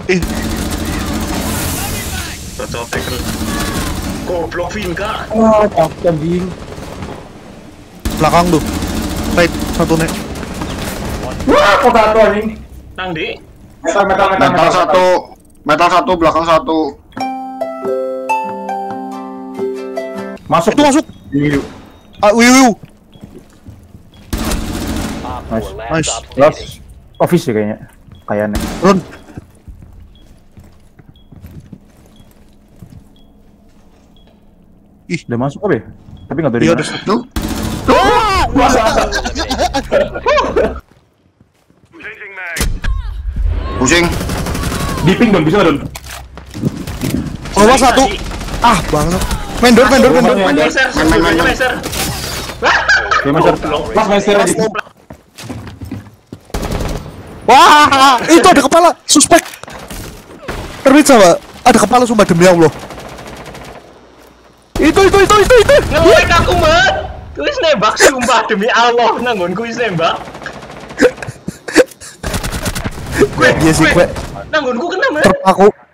Ih, Cocotek terus. Goblok Vinka. Wah, cakep anjing. belakang tuh. Right, satu nek. Wah, kok satu anjing. Nang di. Metal satu, belakang satu. Masuk Itu masuk. Iya. Ah, wiu. Nice. Nice. Last office sih kayaknya. Run. Ih, Udah masuk apa ya? Tapi nggak tahu di iya mana. ada satu. Pusing. Di ping Don, bisa nggak Don? Bawah satu. Ah, banget. Vendor. Meser. Meser. Oke, Master. Mas Master aja. Wah, itu ada kepala suspek. Terbit sama. Ada kepala sumpah demi Allah. Itu. Nge-like aku, Mbak. Kuis nembak sumpah demi Allah nanggon kuis nembak. Iya sih, gue Nanggonku kena, Mbak. terpaku.